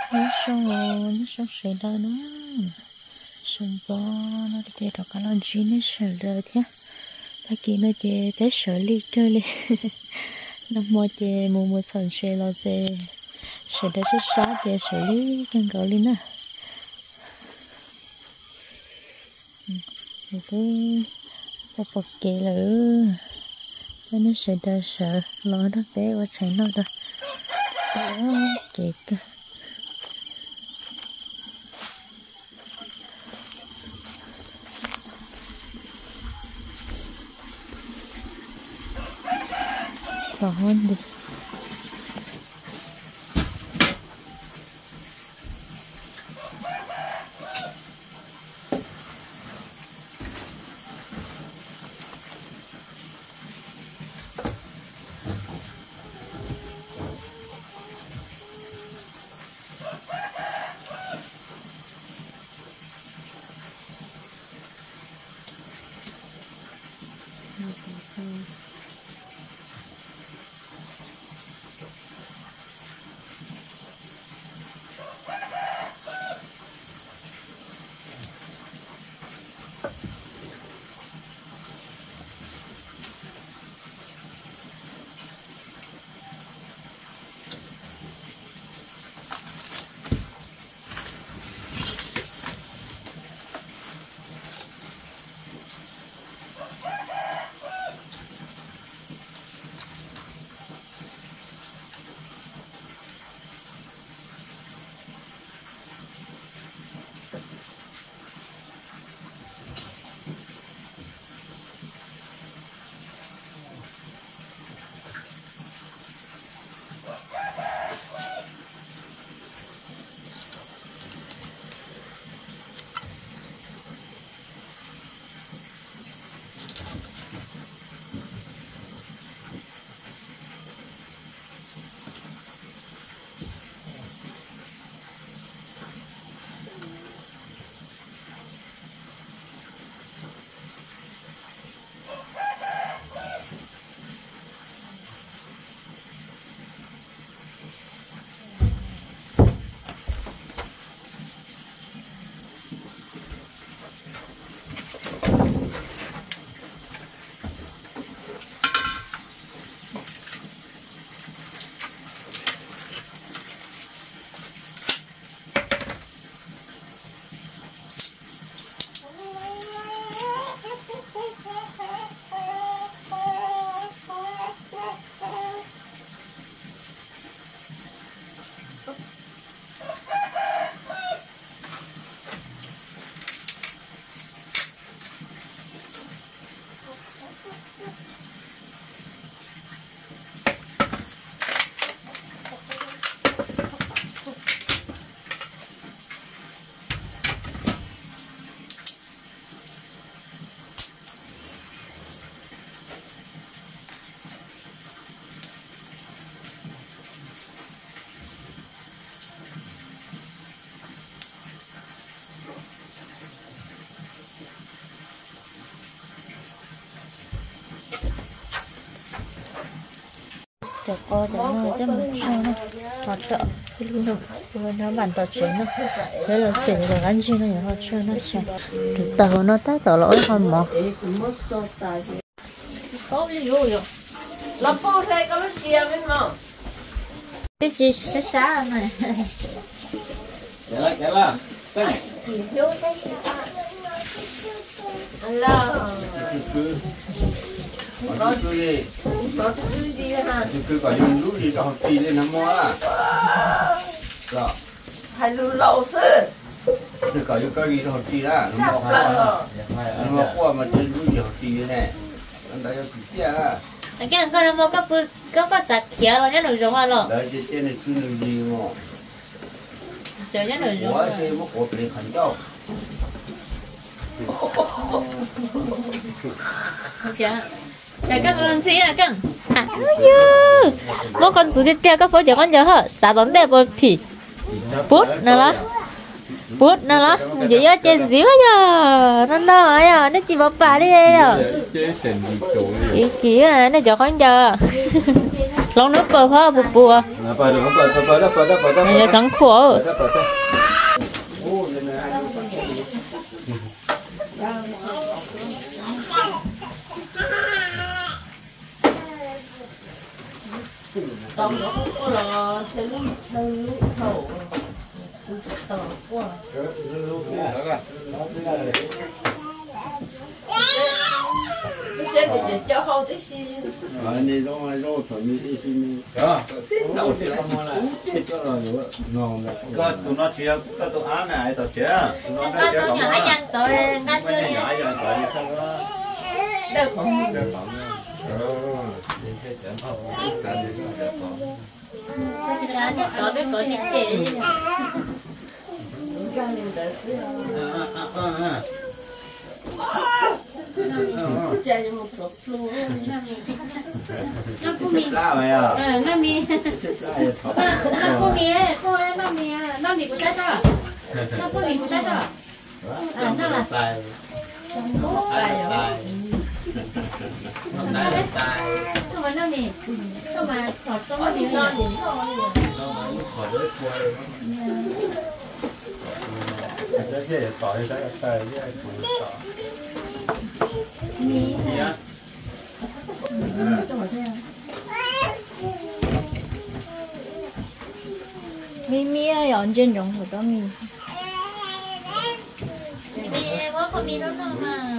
nó sống sấy đó nó sống gió nó đi đó cả lần chín nó sấy đời thế ta kia nó chơi tới sấy ly chơi ly nó mua chơi mua sợi sấy lo sấy sấy đó sấy sát chơi sấy ly càng gọi lên nè thì cái bọc kỹ lử nó sấy đời sợ lo đó bé qua chạy nó đó kẹt còn đi chợ co chợ nó rất một sao nó họ chợ cái luôn nó bàn tàu chế nó đấy là xỉn rồi ăn chi nó họ chơi nó chơi được tàu nó tát tàu lỗi không mà có gì rồi làm bao thế có lúc chia bên mà cái gì xa xa này chạy lại Allah nó đi có thứ gì hả cứ gọi dùng lũ gì cho học kỳ lên nắm mua à rồi hay lú lẩu sư cứ gọi dùng cái gì cho học kỳ đó nó mua hai nó mua qua mà trên lũ gì học kỳ này anh đã học kỳ à cái con nó có chặt kia rồi nhá được giống rồi đấy trên này cứ được gì mà chơi nhá được giống quá thì mất của bị khẩn đâu ok để các con xí là cưng à mỗi con số tiếp theo các phố giờ con nhớ hả sao đón đẹp một thì bút nè đó vậy á chơi xíu giờ nó đâu ấy nó chỉ bảo bà đi đây rồi ý kia nó cho con giờ ลองนึกเปิดพ่อปูปูอ่ะเปิดได้มันจะสังขวดโอ้ยนะ tông nó có là sẽ lúc đơn lúc thầu tờ quá cái xe thì chỉ cho hậu tí xí này đâu chuẩn bị đi xin đó đâu thì không là chết cho rồi ngon là có tụi nó chia có tụi án này tụi chia tụi nó có chia nhỏ dần tội ngắt mấy chơi nhỏ giờ tụi đi không có đâu không tội biết tội chính trị chơi một số luôn nó cũng mi la mày à nó mi nó cũng mi cô nó mi của trái sao nó cũng mi của trái sao nó là tài không mà nó mi không mà thọt trong cái gì non nữa khỏi đứa quay cái gì tỏi cái tài cái tỏi mi nhá mi 완전 영어다 미 mi có con mi đó mà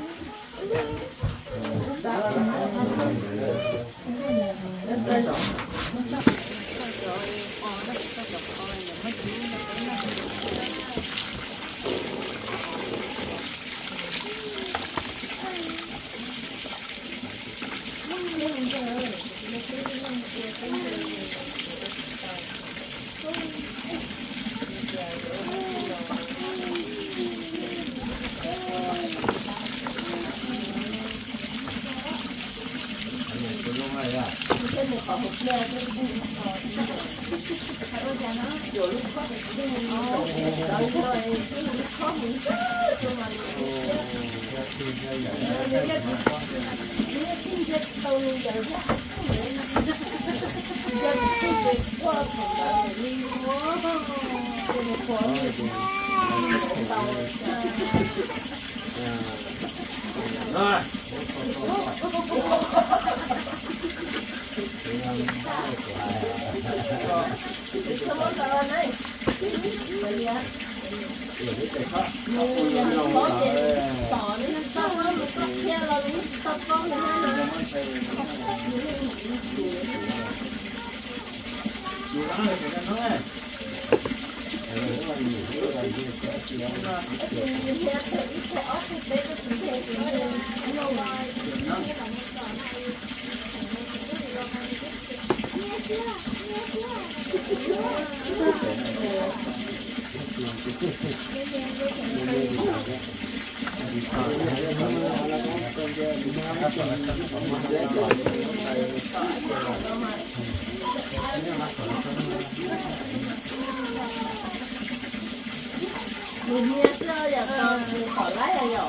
mình nghe chơi là còn khỏi lái là nhỏ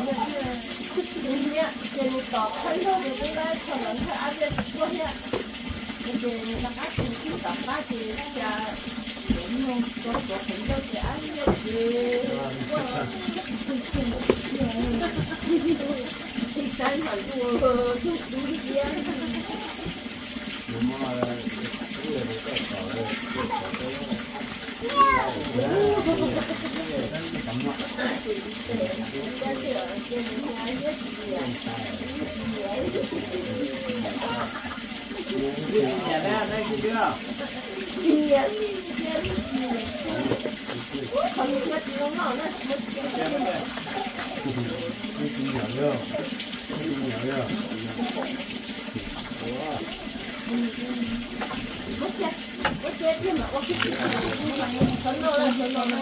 mình nghe trên một tọt thấy thôi mình cũng lái còn lần thứ ăn lên luôn nha mình làm ác thì khi tập ba thì là đúng không có thành đâu thì ăn lên thì sai mà đùa chút đuôi kia nhà ra đây chưa còn những cái nó ngỏ nữa có chết nhưng mà có chết phấn nộ là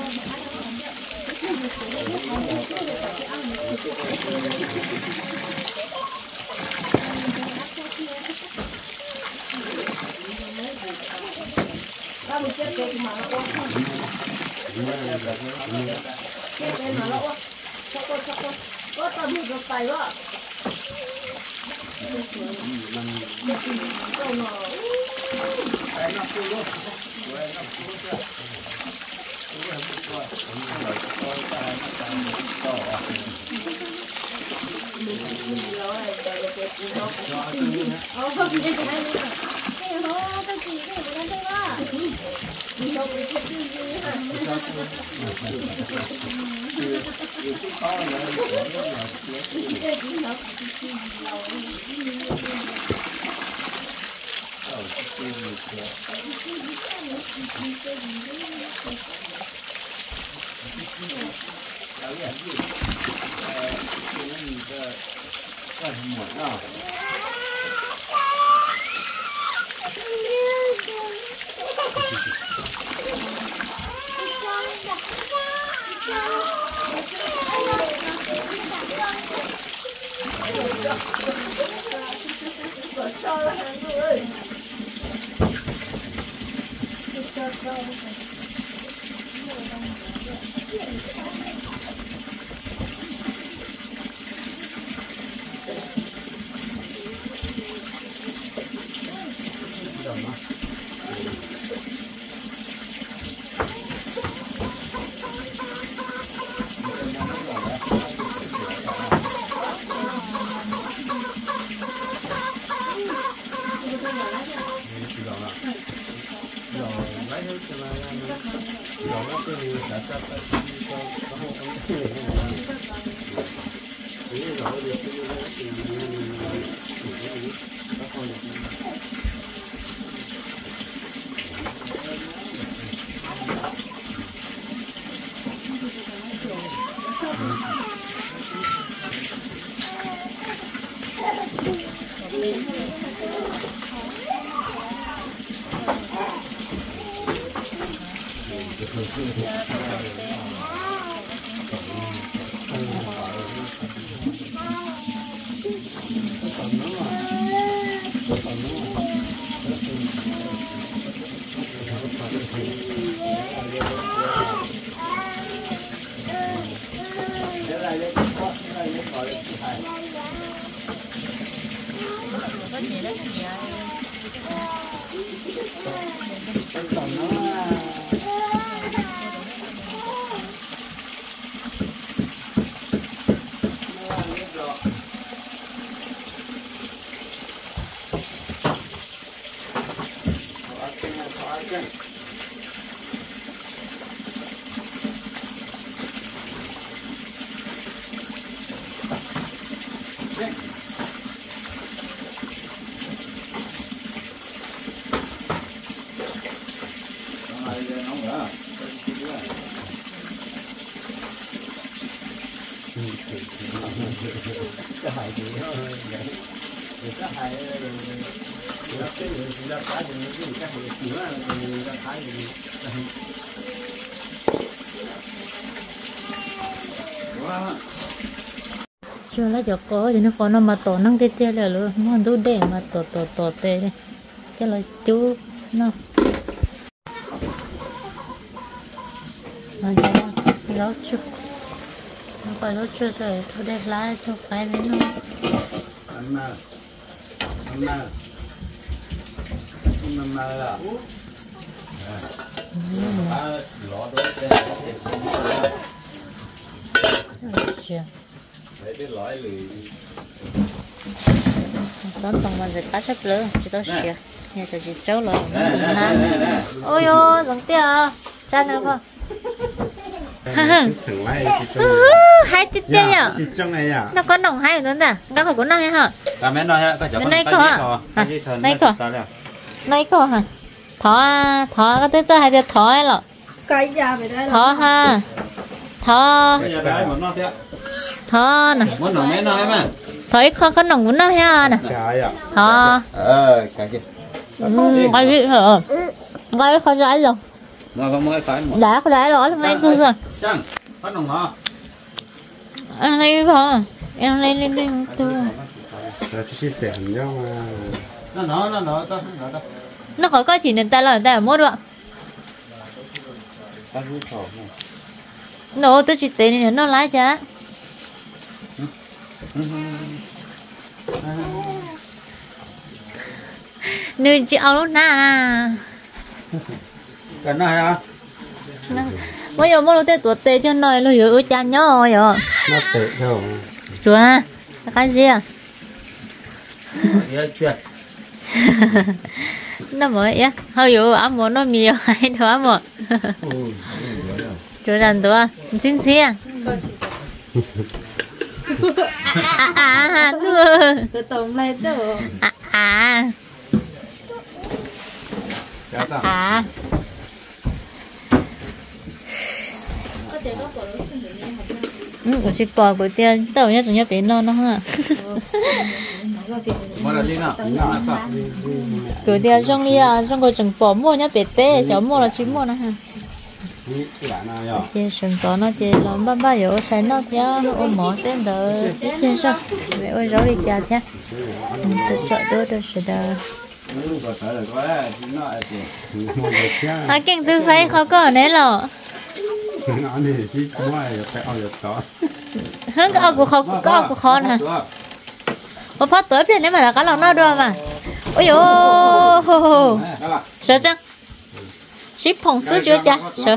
ba mình chết kẹt mà nó chết kẹt mà nó có tầm được tay quá chưa lấy cho có thì nó có nó mà tổ năng tê tê là luôn muốn đu đẻ mà tổ tê đây cho là chú nó rồi lót chút nó phải lót chút rồi thôi đẹp lá cho cái với nó là tóm tông mà dịch cá sắp lửa chỉ tao xìa nhà cho chị cháu rồi ôi ôi giống tia cha nữa không hai tít tia nhở nó có nòng hai nữa nè nó phải có nòng hay hả mẹ nói ha này cơ hả này cơ hả thỏ cái tết hai tết thỏ ấy lọ cái già về đây thỏ ha thỏ thỏ nè muốn nói mẹ nói mà thấy con có nòng muốn nó ha nè thỏ cái gì cái gì hả cái con gái rồi mà có mới phải một đã có đã rồi hôm nay chưa rồi chẳng phát nòng hả anh lên hả em lên chưa nó khỏi có chỉ nên ta là ta mốt ạ nó tôi chỉ tên nó lái chả Nơi chị ao lúc na. Cái này à? Bây giờ mua tê tuột tê cho nói lo hiểu chán nhớ rồi. Nó tệ thôi. Chúa à? Cái gì à? Chuyện. Nó mới á, hơi hiểu ấm một nó mì hay đồ ấm một. Chúa làm đồ à? Xin xin. từ tổng này đâu của chị bò của tiên tàu nhá chúng nhá bé non nó ha của tiên trong đi à trong cái chừng bò mua nhá bé tê cháu mua là chỉ mua nó ha chị sườn gió nó chị làm ba ba yếu sai nó theo ôm mỏ tên đỡ tiếp theo sao mẹ ơi rau đi chả thế tôi chọn đỡ đỡ sẽ đỡ à kinh tư phải khó có nấy lọ hướng cái của khó có của khó nè có phát tới phía này mà là cái lòng nó đưa mà ôi dồi sợ chăng ship phòng số chưa cha sợ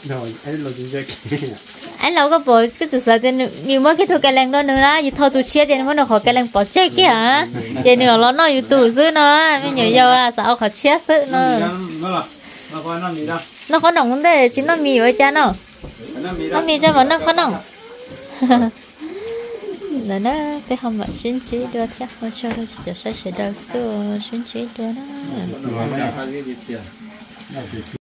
anh lâu có bồi cái chủ sở tiền nhiều mới cái thu cái lăng đó nữa đó dù thôi tôi chia tiền mới được khỏi cái lăng bỏ chết kia hả tiền nữa nó nói tủ giữ nó mới nhiều dâu à sao khỏi chia sự nữa nó có nồng vấn đề chính nó mì với cha nào nó mì cho vẫn nó có nồng là nó phải không mà xin chỉ được chắc không cho nó sẽ đâu xưa xin chỉ được đó